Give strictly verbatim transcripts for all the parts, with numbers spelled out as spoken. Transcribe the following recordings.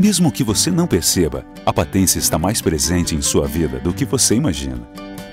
Mesmo que você não perceba, a Patense está mais presente em sua vida do que você imagina.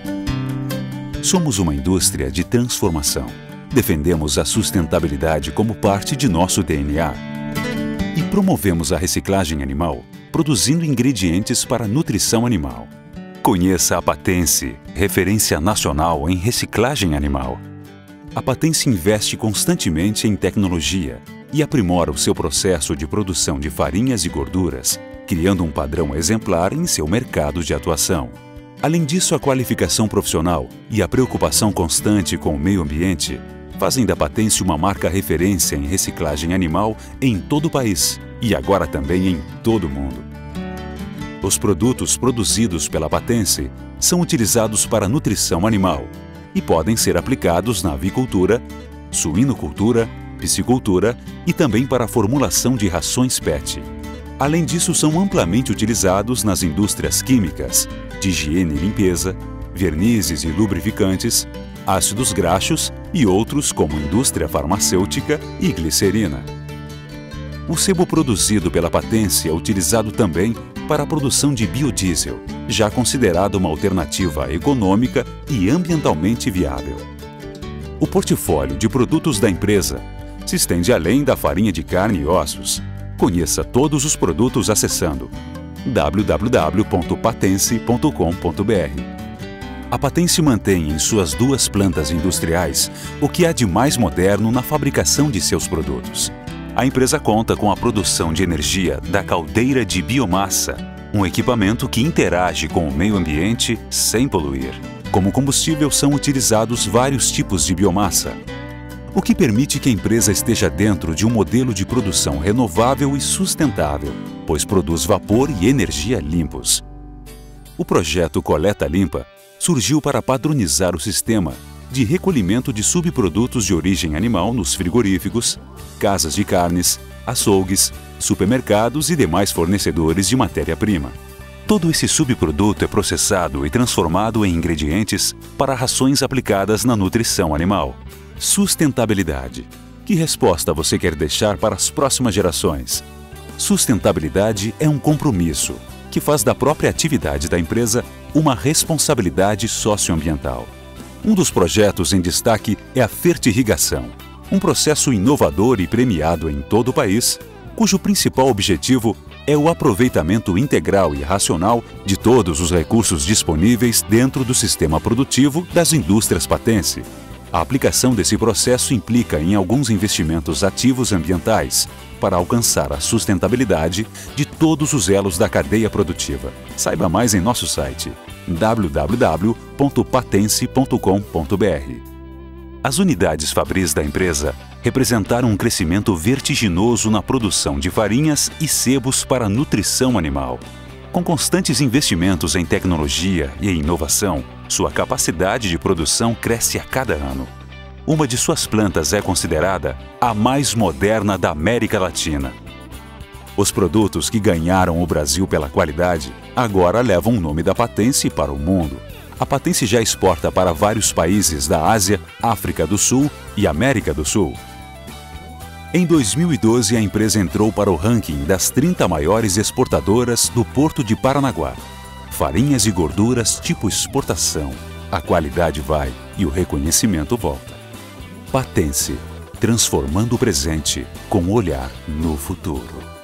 Somos uma indústria de transformação. Defendemos a sustentabilidade como parte de nosso D N A. E promovemos a reciclagem animal, produzindo ingredientes para nutrição animal. Conheça a Patense, referência nacional em reciclagem animal. A Patense investe constantemente em tecnologia e aprimora o seu processo de produção de farinhas e gorduras, criando um padrão exemplar em seu mercado de atuação. Além disso, a qualificação profissional e a preocupação constante com o meio ambiente fazem da Patense uma marca referência em reciclagem animal em todo o país e agora também em todo o mundo. Os produtos produzidos pela Patense são utilizados para nutrição animal e podem ser aplicados na avicultura, suinocultura, piscicultura e também para a formulação de rações pet. Além disso, são amplamente utilizados nas indústrias químicas, de higiene e limpeza, vernizes e lubrificantes, ácidos graxos e outros como indústria farmacêutica e glicerina. O sebo produzido pela Patense é utilizado também para a produção de biodiesel, já considerado uma alternativa econômica e ambientalmente viável. O portfólio de produtos da empresa se estende além da farinha de carne e ossos. Conheça todos os produtos acessando w w w ponto patense ponto com ponto b r. A Patense mantém em suas duas plantas industriais o que há de mais moderno na fabricação de seus produtos. A empresa conta com a produção de energia da caldeira de biomassa, um equipamento que interage com o meio ambiente sem poluir. Como combustível são utilizados vários tipos de biomassa, o que permite que a empresa esteja dentro de um modelo de produção renovável e sustentável, pois produz vapor e energia limpos. O projeto Coleta Limpa surgiu para padronizar o sistema de recolhimento de subprodutos de origem animal nos frigoríficos, casas de carnes, açougues, supermercados e demais fornecedores de matéria-prima. Todo esse subproduto é processado e transformado em ingredientes para rações aplicadas na nutrição animal. Sustentabilidade. Que resposta você quer deixar para as próximas gerações? Sustentabilidade é um compromisso que faz da própria atividade da empresa uma responsabilidade socioambiental. Um dos projetos em destaque é a fertirrigação, um processo inovador e premiado em todo o país, cujo principal objetivo é o aproveitamento integral e racional de todos os recursos disponíveis dentro do sistema produtivo das indústrias Patense. A aplicação desse processo implica em alguns investimentos ativos ambientais para alcançar a sustentabilidade de todos os elos da cadeia produtiva. Saiba mais em nosso site w w w ponto patense ponto com ponto b r. As unidades Fabris da empresa representaram um crescimento vertiginoso na produção de farinhas e sebos para nutrição animal. Com constantes investimentos em tecnologia e em inovação, sua capacidade de produção cresce a cada ano. Uma de suas plantas é considerada a mais moderna da América Latina. Os produtos que ganharam o Brasil pela qualidade agora levam o nome da Patense para o mundo. A Patense já exporta para vários países da Ásia, África do Sul e América do Sul. Em dois mil e doze, a empresa entrou para o ranking das trinta maiores exportadoras do Porto de Paranaguá. Farinhas e gorduras tipo exportação. A qualidade vai e o reconhecimento volta. Patense, transformando o presente com olhar no futuro.